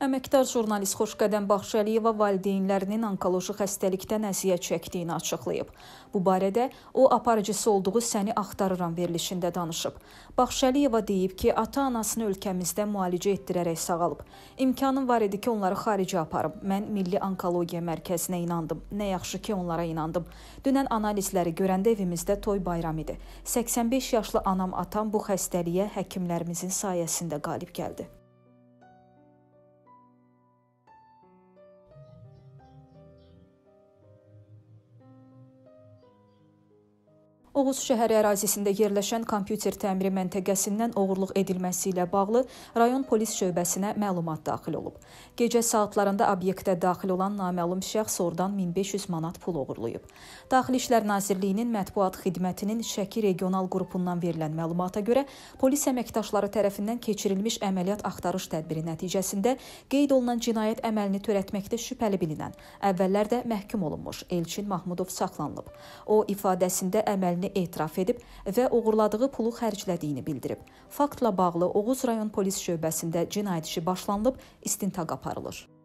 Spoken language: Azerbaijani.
Əməkdar jurnalist Xoşqədəm Baxşəliyeva valideynlərinin onkoloji xəstəlikdən əziyyət çəkdiyini açıqlayıb. Bu barədə o aparıcısı olduğu Səni axtarıram verilişində danışıb. Baxşəliyeva deyib ki, ata-anasını ölkəmizdə müalicə etdirərək sağalıb. İmkanım var idi ki, onları xaricə aparım. Mən Milli Onkologiya Mərkəzinə inandım. Nə yaxşı ki, onlara inandım. Dünən analizləri görəndə evimizdə toy bayram idi. 85 yaşlı anam, atam bu xəstəliyə həkimlərimizin sayəsində qalib gəldi. Oğuz şəhəri ərazisində yerləşən kompüter təmiri məntəqəsindən oğurluq edilməsi ilə bağlı rayon polis şöbəsinə məlumat daxil olub. Gecə saatlarında obyektə daxil olan naməlum şəxs oradan 1500 manat pul oğurlayıb. Daxili İşlər Nazirliyinin mətbuat xidmətinin Şəki regional qrupundan verilən məlumata görə polis əməkdaşları tərəfindən keçirilmiş əməliyyat axtarış tədbiri nəticəsində qeyd olunan cinayət əməlini törətməkdə şübhəli bilinən, əvvəllər də məhkum olunmuş Elçin Mahmudov saxlanılıb. O ifadəsində əməlini etiraf edib və uğurladığı pulu xərclədiyini bildirib. Faktla bağlı Oğuz rayon polis şöbəsində cinayət işi başlanılıb, istintaq aparılır.